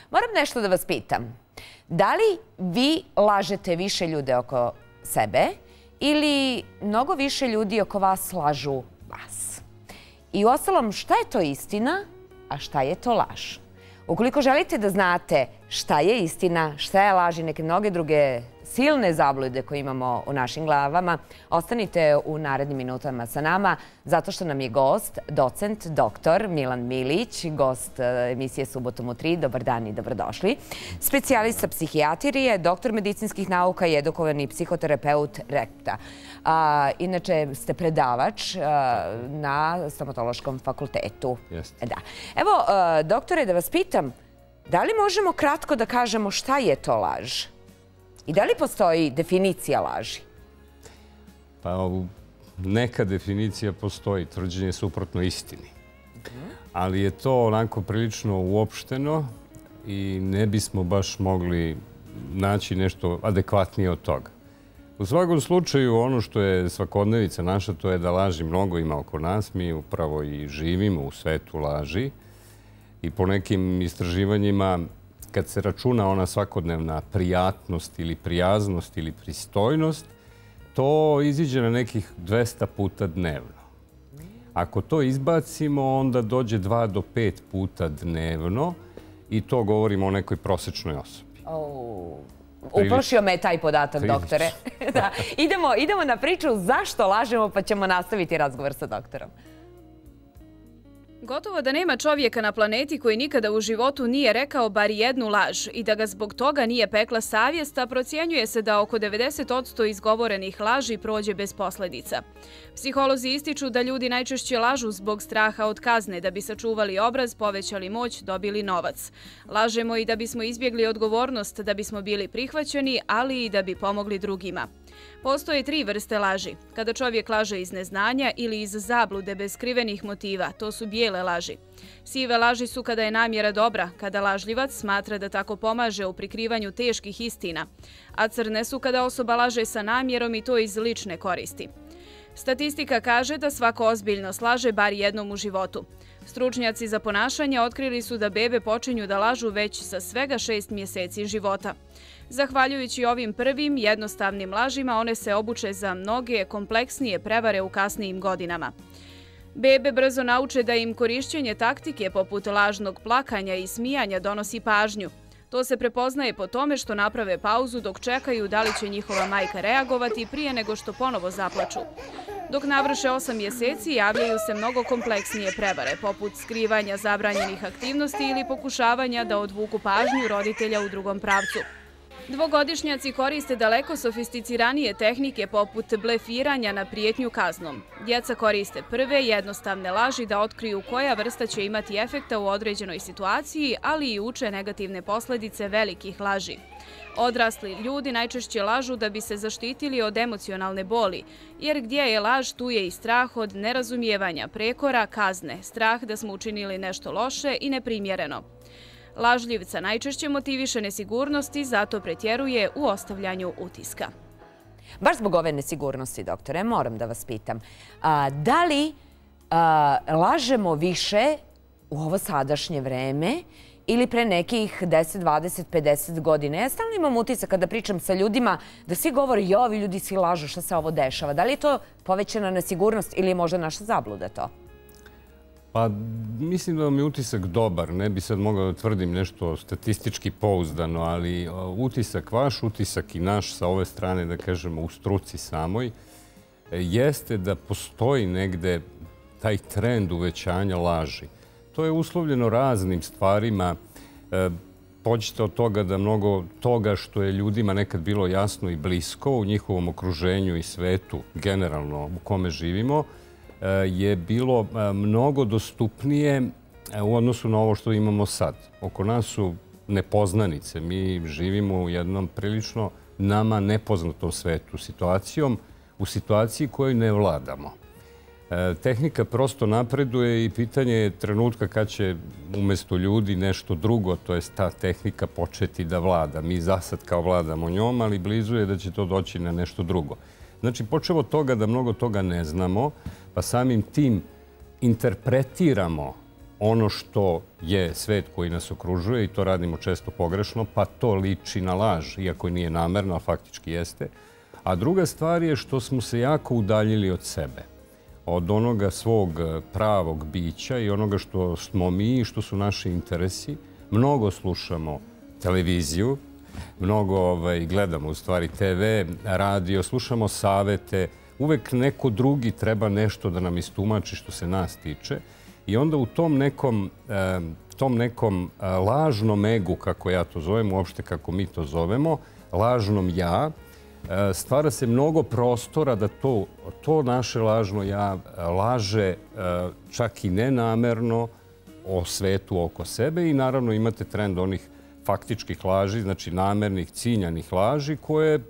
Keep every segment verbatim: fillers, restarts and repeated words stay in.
Moram nešto da vas pitam. Da li vi lažete više ljude oko sebe ili mnogo više ljudi oko vas lažu vas? I uostalom, šta je to istina, a šta je to laž? Ukoliko želite da znate šta je istina, šta je laž i neke mnoge druge silne zablude koje imamo u našim glavama, ostanite u narednim minutama sa nama, zato što nam je gost, docent, doktor Milan Milić, gost emisije Subotom u tri. Dobar dan i dobrodošli. Specijalista psihijatrije, doktor medicinskih nauka i edukovani psihoterapeut Repta. Inače, ste predavač na stomatološkom fakultetu. Jeste. Da. Evo, doktore, da vas pitam, da li možemo kratko da kažemo šta je to laž? I da li postoji definicija laži? Pa neka definicija postoji, tvrđenje suprotno istini. Ali je to onako prilično uopšteno i ne bismo baš mogli naći nešto adekvatnije od toga. U svakom slučaju, ono što je svakodnevica naša, to je da laži mnogo ima oko nas. Mi upravo i živimo u svetu laži i po nekim istraživanjima, kad se računa ona svakodnevna prijatnost ili prijaznost ili pristojnost, to iziđe na nekih dvesta puta dnevno. Ako to izbacimo, onda dođe dva do pet puta dnevno i to govorimo o nekoj prosečnoj osobi. Uplašio me taj podatak, doktore. Idemo na priču zašto lažemo, pa ćemo nastaviti razgovor sa doktorom. Gotovo da nema čovjeka na planeti koji nikada u životu nije rekao bar jednu laž i da ga zbog toga nije pekla savjest, a procjenjuje se da oko devedeset posto izgovorenih laži prođe bez posljedica. Psiholozi ističu da ljudi najčešće lažu zbog straha od kazne, da bi sačuvali obraz, povećali moć, dobili novac. Lažemo i da bismo izbjegli odgovornost, da bismo bili prihvaćeni, ali i da bi pomogli drugima. Postoje tri vrste laži. Kada čovjek laže iz neznanja ili iz zablude bez skrivenih motiva, to su bijele laži. Sive laži su kada je namjera dobra, kada lažljivac smatra da tako pomaže u prikrivanju teških istina, a crne su kada osoba laže sa namjerom i to iz lične koristi. Statistika kaže da svako ozbiljno slaže bar jednom u životu. Stručnjaci za ponašanje otkrili su da bebe počinju da lažu već sa svega šest mjeseci života. Zahvaljujući ovim prvim jednostavnim lažima, one se obuče za mnoge kompleksnije prevare u kasnijim godinama. Bebe brzo nauče da im korišćenje taktike poput lažnog plakanja i smijanja donosi pažnju. To se prepoznaje po tome što naprave pauzu dok čekaju da li će njihova majka reagovati prije nego što ponovo zaplaču. Dok navrše osam mjeseci javljaju se mnogo kompleksnije prevare, poput skrivanja zabranjenih aktivnosti ili pokušavanja da odvuku pažnju roditelja u drugom pravcu. Dvogodišnjaci koriste daleko sofisticiranije tehnike poput blefiranja na prijetnju kaznom. Djeca koriste prve jednostavne laži da otkriju koja vrsta će imati efekta u određenoj situaciji, ali i uče negativne posljedice velikih laži. Odrasli ljudi najčešće lažu da bi se zaštitili od emocionalne boli, jer gdje je laž, tu je i strah od nerazumijevanja, prekora, kazne, strah da smo učinili nešto loše i neprimjereno. Lažljivca najčešće motiviše nesigurnost i zato pretjeruje u ostavljanju utiska. Baš zbog ove nesigurnosti, doktore, moram da vas pitam. Da li lažemo više u ovo sadašnje vreme ili pre nekih deset, dvadeset, pedeset godina? Ja stalno imam utisak kada pričam sa ljudima da svi govore, jo, ovi ljudi svi lažu, šta se ovo dešava. Da li je to povećana nesigurnost ili je možda naša zabluda to? Pa mislim da vam je utisak dobar. Ne bi sad mogao da tvrdim nešto statistički pouzdano, ali utisak vaš, utisak i naš sa ove strane, da kažemo, u struci samoj, jeste da postoji negde taj trend uvećanja laži. To je uslovljeno raznim stvarima. Pođite od toga da mnogo toga što je ljudima nekad bilo jasno i blisko u njihovom okruženju i svetu, generalno u kome živimo, je bilo mnogo dostupnije u odnosu na ovo što imamo sad. Oko nas su nepoznanice. Mi živimo u jednom prilično nama nepoznatom svetu situacijom, u situaciji koju ne vladamo. Tehnika prosto napreduje i pitanje je trenutka kad će umjesto ljudi nešto drugo, to je ta tehnika, početi da vlada. Mi zasad kao vladamo njom, ali blizu je da će to doći na nešto drugo. Znači, počeo od toga da mnogo toga ne znamo, pa samim tim interpretiramo ono što je svet koji nas okružuje i to radimo često pogrešno, pa to liči na laž, iako nije namerno, a faktički jeste. A druga stvar je što smo se jako udaljili od sebe, od onoga svog pravog bića i onoga što smo mi i što su naši interesi. Mnogo slušamo televiziju, mnogo ovaj, gledamo u stvari te ve, radio, slušamo savete, uvek neko drugi treba nešto da nam istumači što se nas tiče. I onda u tom nekom, tom nekom lažnom egu, kako ja to zovem, uopšte kako mi to zovemo, lažnom ja, stvara se mnogo prostora da to, to naše lažno ja laže čak i nenamerno o svetu oko sebe i naravno imate trend onih faktičkih laži, znači namernih, ciljanih laži koje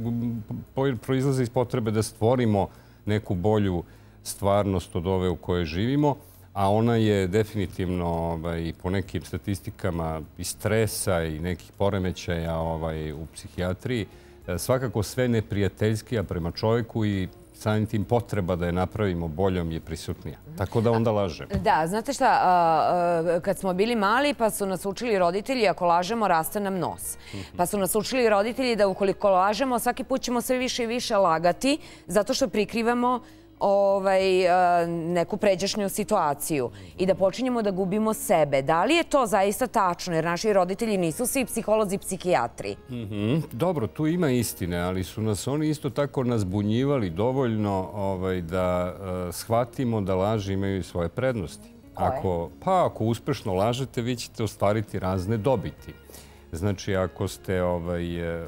proizlaze iz potrebe da stvorimo neku bolju stvarnost od ove u kojoj živimo, a ona je definitivno ovaj, po nekim statistikama i stresa i nekih poremećaja ovaj, u psihijatriji svakako sve neprijateljskija prema čovjeku i samim tim potreba da je napravimo boljom je prisutnija. Tako da onda lažemo. Da, znate šta, kad smo bili mali pa su nas učili roditelji ako lažemo raste nam nos. Pa su nas učili roditelji da ukoliko lažemo svaki put ćemo sve više i više lagati zato što prikrivamo ovaj, neku pređašnju situaciju i da počinjemo da gubimo sebe. Da li je to zaista tačno? Jer naši roditelji nisu svi psiholozi i psihijatri. Mm-hmm. Dobro, tu ima istine, ali su nas oni isto tako nazbunjivali dovoljno ovaj, da uh, shvatimo da laži imaju svoje prednosti. Ako, pa ako uspešno lažete, vi ćete ostvariti razne dobiti. Znači, ako ste ovaj, uh,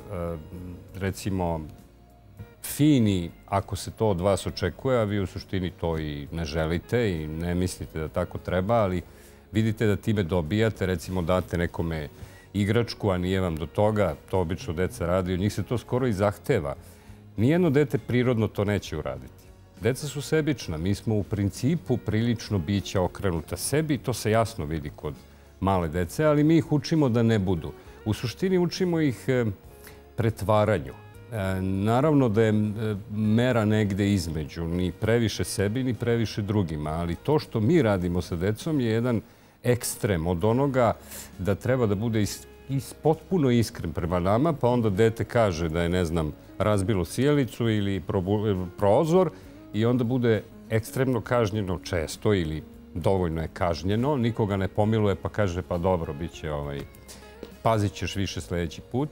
recimo fini, ako se to od vas očekuje, a vi u suštini to i ne želite i ne mislite da tako treba, ali vidite da time dobijate, recimo date nekome igračku, a nije vam do toga, to obično deca radi, od njih se to skoro i zahteva. Nijedno dete prirodno to neće uraditi. Deca su sebična, mi smo u principu prilično bića okrenuta sebi i to se jasno vidi kod male dece, ali mi ih učimo da ne budu. U suštini učimo ih pretvaranju. Naravno da je mera negde između, ni previše sebi, ni previše drugima, ali to što mi radimo sa decom je jedan ekstrem od onoga da treba da bude is, is, potpuno iskren prema nama, pa onda dete kaže da je, ne znam, razbilo sjelicu ili probu, prozor i onda bude ekstremno kažnjeno često ili dovoljno je kažnjeno, nikoga ne pomiluje pa kaže pa dobro, bit će ovaj, pazit ćeš više sljedeći put.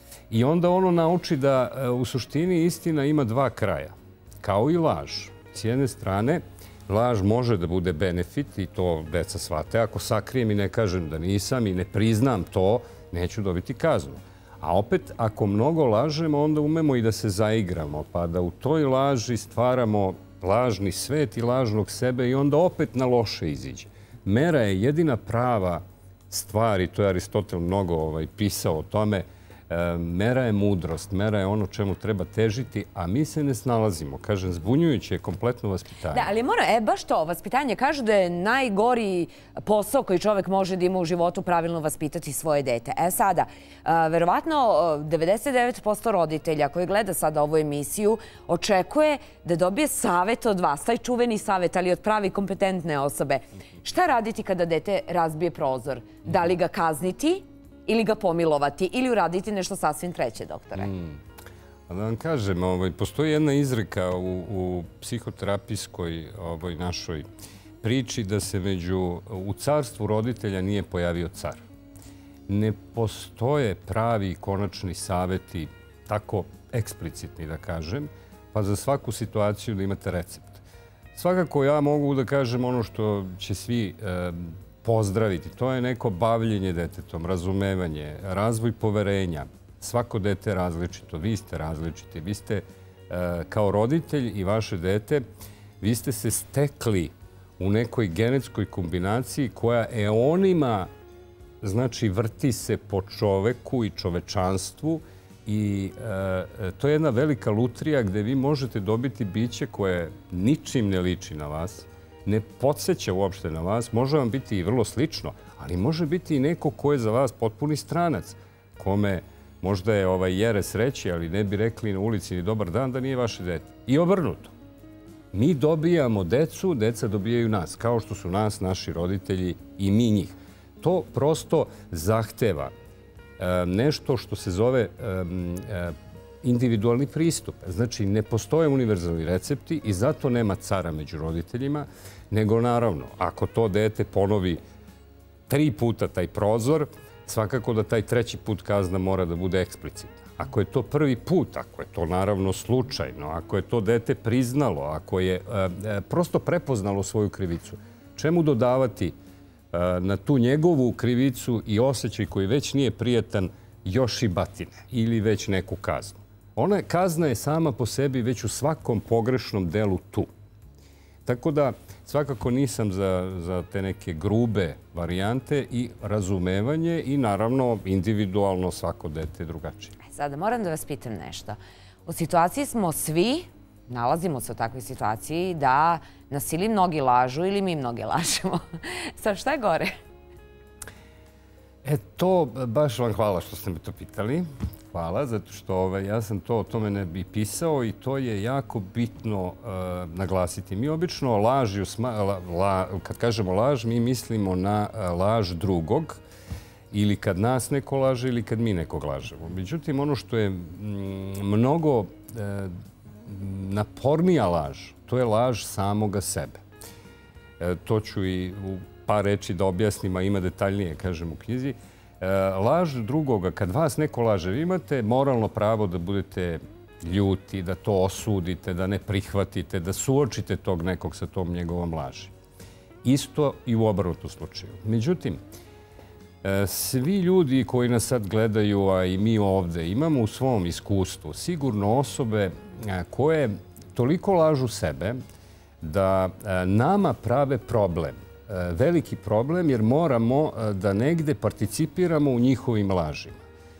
I onda ono nauči da u suštini istina ima dva kraja, kao i laž. S jedne strane, laž može da bude benefit i to deca shvate. Ako sakrijem i ne kažem da nisam i ne priznam to, neću dobiti kaznu. A opet, ako mnogo lažemo, onda umemo i da se zaigramo, pa da u toj laži stvaramo lažni svet i lažnog sebe i onda opet na loše iziđe. Mera je jedina prava stvar i to je Aristotel mnogo ovaj, pisao o tome. Mera je mudrost, mera je ono čemu treba težiti, a mi se ne snalazimo. Kažem, zbunjujuće je kompletno vaspitanje. Da, ali mora, e, baš to, vaspitanje. Kažu da je najgori posao koji čovjek može da ima u životu pravilno vaspitati svoje dete. E sada, verovatno devedeset devet posto roditelja koji gleda sada ovu emisiju očekuje da dobije savjet od vas, taj čuveni savjet, ali od pravi kompetentne osobe. Šta raditi kada dete razbije prozor? Da li ga kazniti? Ili ga pomilovati, ili uraditi nešto sasvim treće, doktore? Mm. A da vam kažem, ovaj, postoji jedna izreka u, u psihoterapijskoj ovoj našoj priči da se među, u carstvu roditelja nije pojavio car. Ne postoje pravi i konačni savjeti, tako eksplicitni da kažem, pa za svaku situaciju da imate recept. Svakako ja mogu da kažem ono što će svi e, pozdraviti. To je neko bavljenje detetom, razumevanje, razvoj poverenja. Svako dete je različito, vi ste različiti. Vi ste e, kao roditelj i vaše dete, vi ste se stekli u nekoj genetskoj kombinaciji koja eonima, znači vrti se po čoveku i čovečanstvu i e, to je jedna velika lutrija gde vi možete dobiti biće koje ničim ne liči na vas, ne podsjeća uopšte na vas, može vam biti i vrlo slično, ali može biti i neko ko je za vas potpuni stranac, kome možda je ovaj jere sreći, ali ne bi rekli na ulici ni dobar dan da nije vaše dete. I obrnuto. Mi dobijamo decu, deca dobijaju nas, kao što su nas, naši roditelji i mi njih. To prosto zahteva nešto što se zove individualni pristup. Znači, ne postoje univerzalni recepti i zato nema cara među roditeljima, nego naravno, ako to dete ponovi tri puta taj prozor, svakako da taj treći put kazna mora da bude eksplicitna. Ako je to prvi put, ako je to naravno slučajno, ako je to dete priznalo, ako je prosto prepoznalo svoju krivicu, čemu dodavati na tu njegovu krivicu i osjećaj koji već nije prijatan još i batine ili već neku kaznu. Ona kazna je sama po sebi već u svakom pogrešnom delu tu. Tako da svakako nisam za, za te neke grube varijante i razumevanje i naravno individualno svako dete drugačije. Sada moram da vas pitam nešto. U situaciji smo svi, nalazimo se u takvoj situaciji da nas ili mnogi lažu ili mi mnogi lažemo. Sad šta je gore? E to, baš vam hvala što ste me to pitali. Hvala, zato što ovaj, ja sam to o tome ne bi pisao i to je jako bitno uh, naglasiti. Mi obično laž, la, la, kad kažemo laž, mi mislimo na uh, laž drugog ili kad nas neko laže ili kad mi nekog lažemo. Međutim, ono što je mm, mnogo uh, napornija laž, to je laž samoga sebe. Uh, to ću i u par reči da objasnim, a ima detaljnije, kažem u knjizi. Laž drugoga, kad vas neko laže, vi imate moralno pravo da budete ljuti, da to osudite, da ne prihvatite, da suočite tog nekog sa tom njegovom laži. Isto i u obrnutom slučaju. Međutim, svi ljudi koji nas sad gledaju, a i mi ovde, imamo u svom iskustvu sigurno osobe koje toliko lažu sebe da nama prave problem. Veliki problem jer moramo da negde participiramo u njihovim lažima.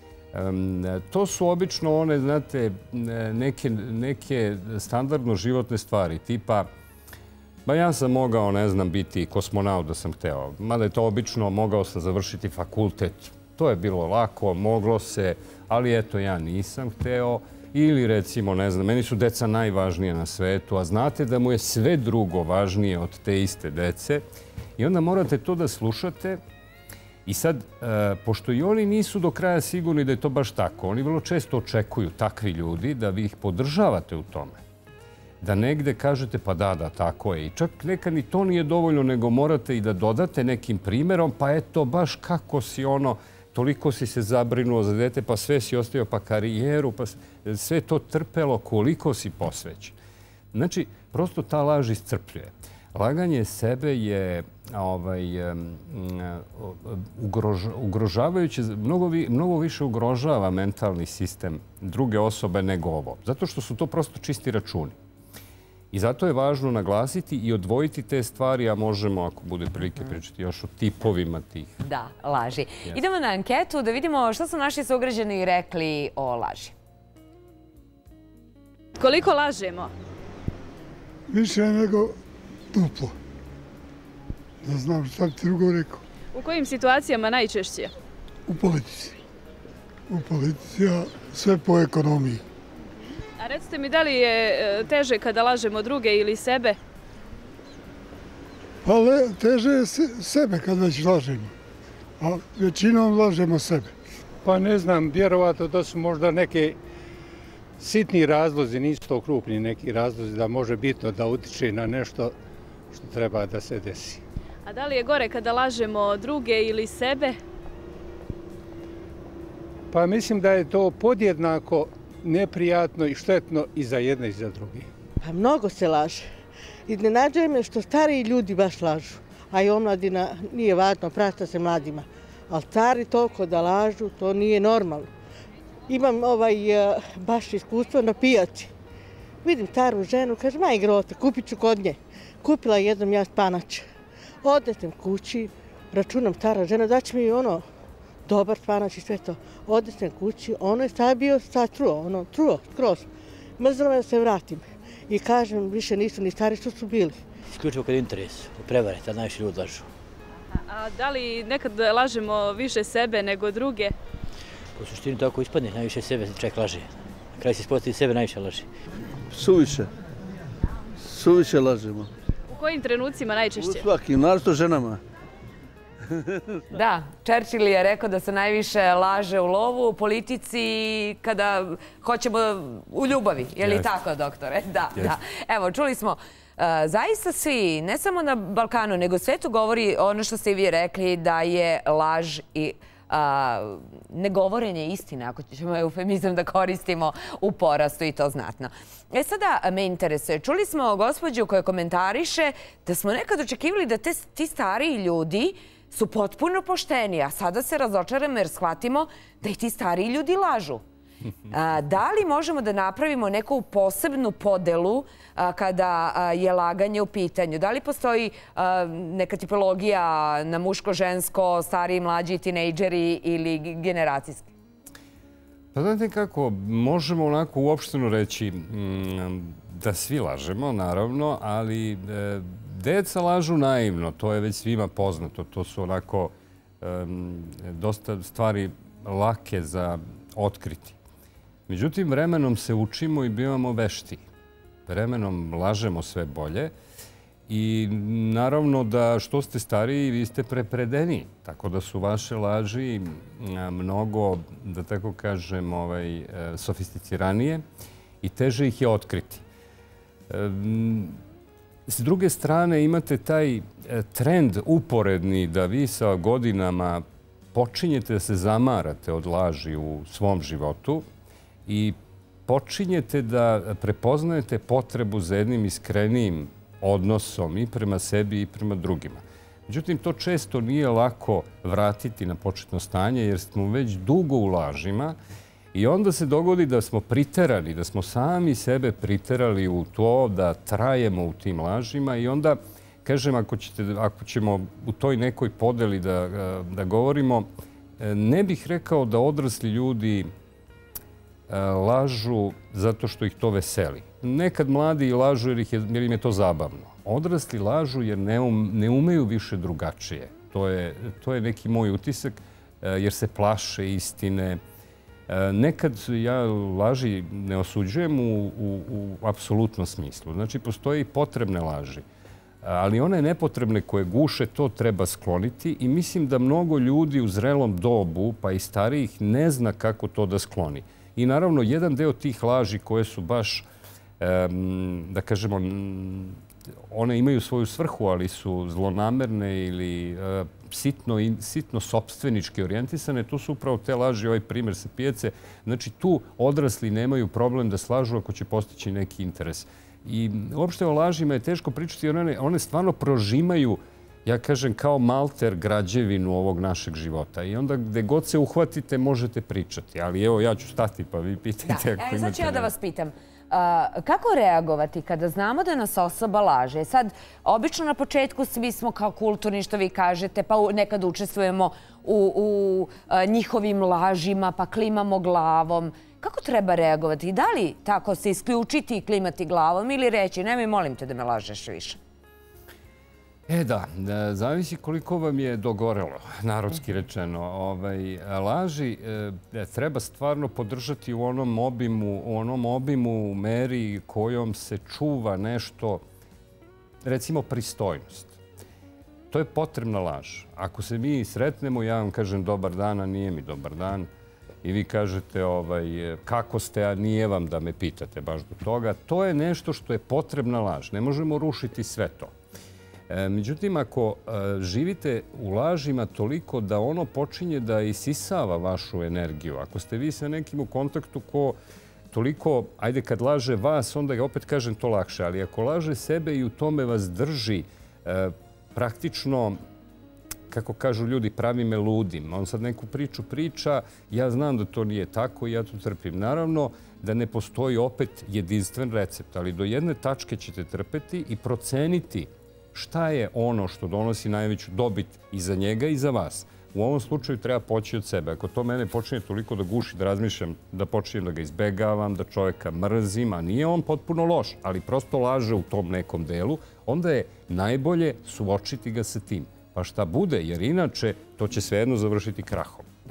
To su obično one, znate, neke, neke standardno životne stvari, tipa ba ja sam mogao, ne znam, biti kosmonaut da sam hteo. Mada je to obično, mogao sam završiti fakultet. To je bilo lako, moglo se, ali eto ja nisam hteo. Ili recimo, ne znam, meni su deca najvažnije na svetu, a znate da mu je sve drugo važnije od te iste dece. I onda morate to da slušate i sad, pošto i oni nisu do kraja sigurni da je to baš tako, oni vrlo često očekuju, takvi ljudi, da vi ih podržavate u tome. Da negde kažete pa da, da, tako je. I čak nekad ni to nije dovoljno, nego morate i da dodate nekim primjerom, pa eto, baš kako si ono, toliko si se zabrinuo za dete, pa sve si ostavio, pa karijeru, pa sve to trpelo, koliko si posvećen. Znači, prosto ta laž iscrpljuje. Laganje sebe je ovaj, um, ugrož, ugrožavajuće, mnogo, vi, mnogo više ugrožava mentalni sistem druge osobe nego ovo. Zato što su to prosto čisti računi. I zato je važno naglasiti i odvojiti te stvari, a možemo, ako bude prilike, pričati još o tipovima tih. Da, laži. Yes. Idemo na anketu da vidimo što su naši sugrađani rekli o laži. Koliko lažemo? Više nego duplo. Ne znam šta bi ti drugo rekao. U kojim situacijama najčešće? U politici. U politici, a sve po ekonomiji. A recite mi, da li je teže kada lažemo druge ili sebe? Pa le, teže je se, sebe kad već lažemo. A većinom lažemo sebe. Pa ne znam, vjerovatno da su možda neke sitni razlozi, nisu to krupni neki razlozi, da može bitno da utiče na nešto što treba da se desi. A da li je gore kada lažemo druge ili sebe? Pa mislim da je to podjednako neprijatno i štetno i za jedne i za druge. Pa mnogo se laže. Iznenađuje me što stariji ljudi baš lažu, a i omladina nije važno, prašta se mladima. Ali stari toliko da lažu, to nije normalno. Imam ovaj, baš iskustvo na pijaci. Vidim staru ženu, kaže, maj grote, kupit ću kod nje. Kupila jednom ja spanač. Odnesem kući, računam stara žena, daći mi ono, dobar spanač i sve to. Odnesem kući, ono je sad bio sad truo, ono, truo, skroz. Mrzila me da se vratim. I kažem, više nisu ni stari što su bili. Isključivo kad je interes, prevare, tad najviše ljudi lažu. A da li nekad lažemo više sebe nego druge? Po suštini tako ispadne, najviše sebe čovjek laže. Na kraju se ispostavi sebe najviše laže. Suviše. Suviše lažemo. U kojim trenucima najčešće? U svakim, naravno ženama. Da, Churchill je rekao da se najviše laže u lovu, u politici, kada hoćemo u ljubavi. Je li tako, doktore? Da, da. Evo, čuli smo, zaista svi, ne samo na Balkanu, nego svetu govori ono što ste i vi rekli, da je laž i negovorenje istine, ako ćemo eufemizam da koristimo, u porastu i to znatno. E sada me interesuje, čuli smo gospođu koja komentariše da smo nekad očekivali da ti stariji ljudi su potpuno pošteni, a sada se razočaramo jer shvatimo da i ti stariji ljudi lažu. Da li možemo da napravimo neku posebnu podelu kada je laganje u pitanju? Da li postoji neka tipologija na muško, žensko, stariji, mlađi, tinejdžeri ili generacijski? Pa znate kako, možemo onako uopšteno reći da svi lažemo, naravno, ali deca lažu naivno, to je već svima poznato. To su onako dosta stvari lake za otkriti. Međutim, vremenom se učimo i bivamo vešti. Vremenom lažemo sve bolje i naravno da što ste stariji, vi ste prepredeniji. Tako da su vaše laži mnogo, da tako kažem, sofisticiranije i teže ih je otkriti. S druge strane, imate taj trend uporedni da vi sa godinama počinjete da se zamarate od laži u svom životu i počinjete da prepoznajete potrebu za jednim iskrenijim odnosom i prema sebi i prema drugima. Međutim, to često nije lako vratiti na početno stanje jer smo već dugo u lažima i onda se dogodi da smo priterani, da smo sami sebe priterali u to da trajemo u tim lažima i onda, kažem, ako, ćete, ako ćemo u toj nekoj podeli da, da govorimo, ne bih rekao da odrasli ljudi lažu zato što ih to veseli. Nekad mladi lažu jer, ih je, jer im je to zabavno. Odrasli lažu jer ne, um, ne umeju više drugačije. To je, to je neki moj utisak jer se plaše istine. Nekad ja laži ne osuđujem u, u, u apsolutnom smislu. Znači, postoje i potrebne laži. Ali one nepotrebne koje guše, to treba skloniti i mislim da mnogo ljudi u zrelom dobu, pa i starijih, ne zna kako to da skloni. I naravno, jedan deo tih laži koje su baš, da kažemo, one imaju svoju svrhu, ali su zlonamerne ili sitno, sitno sopstvenički orijentisane, to su upravo te laži, ovaj primjer sa pijace. Znači, tu odrasli nemaju problem da slažu ako će postići neki interes. I uopšte o lažima je teško pričati jer one, one stvarno prožimaju, ja kažem, kao malter građevinu ovog našeg života. I onda gde god se uhvatite možete pričati. Ali evo, ja ću stati pa vi pitajte. Da, e, sad ću ja da vas pitam. Uh, kako reagovati kada znamo da nas osoba laže? Sad, obično na početku svi smo kao kulturni, što vi kažete, pa nekad učestvujemo u, u uh, njihovim lažima, pa klimamo glavom. Kako treba reagovati? Da li tako se isključiti i klimati glavom ili reći nemoj, molim te da me lažeš više? E da, zavisi koliko vam je dogorelo, narodski rečeno. Ovaj, laži e, treba stvarno podržati u onom obimu, u onom obimu, u meri kojom se čuva nešto, recimo pristojnost. To je potrebna laž. Ako se mi sretnemo, ja vam kažem dobar dan, a nije mi dobar dan, i vi kažete ovaj, kako ste, a nije vam da me pitate baš do toga, to je nešto što je potrebna laž. Ne možemo rušiti sve to. Međutim, ako živite u lažima toliko da ono počinje da isisava vašu energiju, ako ste vi sa nekim u kontaktu ko toliko, ajde kad laže vas, onda ga opet kažem to lakše, ali ako laže sebe i u tome vas drži, praktično, kako kažu ljudi, pravi me ludim. On sad neku priču priča, ja znam da to nije tako i ja to trpim. Naravno da ne postoji opet jedinstven recept, ali do jedne tačke ćete trpeti i proceniti šta je ono što donosi najveću dobit i za njega i za vas. U ovom slučaju treba poći od sebe. Ako to mene počinje toliko da guši, da razmišljam, da počinjem da ga izbegavam, da čovjeka mrzim, a nije on potpuno loš, ali prosto laže u tom nekom delu, onda je najbolje suočiti ga sa tim. Pa šta bude, jer inače to će svejedno završiti krahom. Da.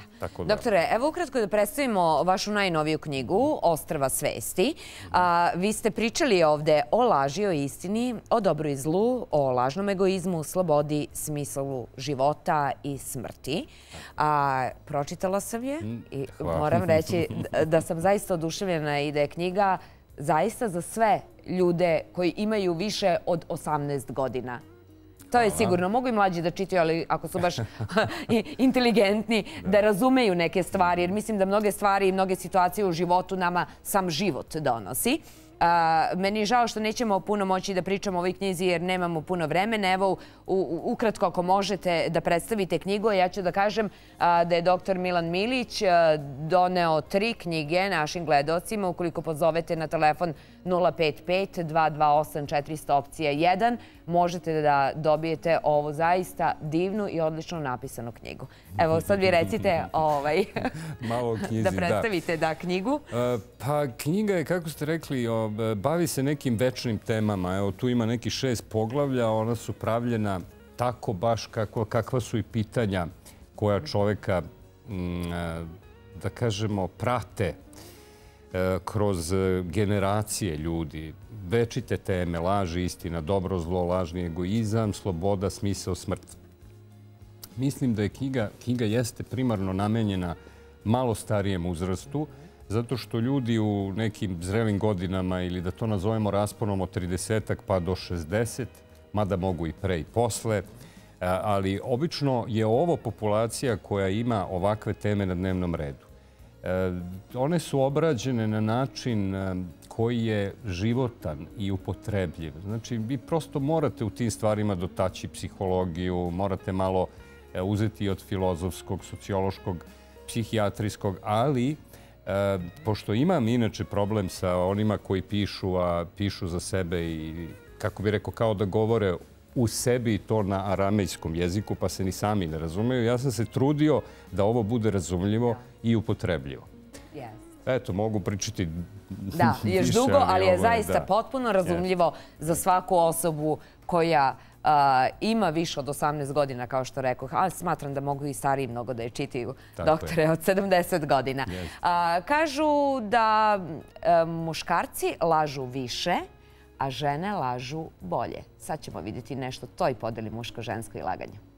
Tako da. Doktore, evo ukratko da predstavimo vašu najnoviju knjigu Ostrva svesti. A, vi ste pričali ovde o laži, o istini, o dobru i zlu, o lažnom egoizmu, slobodi, smislu života i smrti. A, pročitala sam je i Hvala. moram reći da sam zaista oduševljena i da je knjiga zaista za sve ljude koji imaju više od osamnaest godina. To je sigurno. Mogu i mlađi da čitaju, ali ako su baš inteligentni, da razumeju neke stvari. Jer mislim da mnoge stvari i mnoge situacije u životu nama sam život donosi. Meni je žao što nećemo puno moći da pričamo o ovoj knjizi jer nemamo puno vremena. Evo, ukratko ako možete da predstavite knjigu, ja ću da kažem da je doktor Milan Milić doneo tri knjige našim gledocima. Ukoliko pozovete na telefon nula pet pet dva dva osam četiristo opcija jedan, možete da dobijete ovu zaista divnu i odlično napisanu knjigu. Evo, sad vi recite da predstavite da knjigu. Pa knjiga je, kako ste rekli, bavi se nekim večnim temama. Evo, tu ima neki šest poglavlja, ona su pravljena tako baš kakva su i pitanja koja čoveka, da kažemo, prate kroz generacije ljudi. Večite teme, laži, istina, dobro, zlo, lažni egoizam, sloboda, smisao, smrt. Mislim da je knjiga, knjiga jeste primarno namenjena malo starijem uzrastu, zato što ljudi u nekim zrelim godinama, ili da to nazovemo rasponom od tridesetak pa do šezdeset, mada mogu i pre i posle, ali obično je ovo populacija koja ima ovakve teme na dnevnom redu. One su obrađene na način koji je životan i upotrebljiv. Znači, vi prosto morate u tim stvarima dotaći psihologiju, morate malo uzeti od filozofskog, sociološkog, psihijatrijskog, ali pošto imam inače problem sa onima koji pišu, a pišu za sebe i, kako bih rekao, kao da govore u sebi to na aramejskom jeziku, pa se ni sami ne razumeju. Ja sam se trudio da ovo bude razumljivo i upotrebljivo. Eto, mogu pričati Da, još dugo, ali je zaista potpuno razumljivo za svaku osobu koja ima više od osamnaest godina, kao što rekoh, ali smatram da mogu i stariji mnogo da je čitaju, doktore, od sedamdeset godina. Kažu da muškarci lažu više, a žene lažu bolje. Sad ćemo vidjeti nešto o toj podeli muško-žensko i laganju.